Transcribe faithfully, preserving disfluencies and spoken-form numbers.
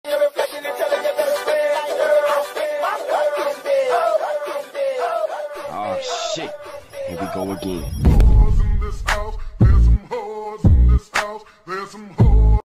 Oh shit, here we go again. There's some whores in this house, there's some whores.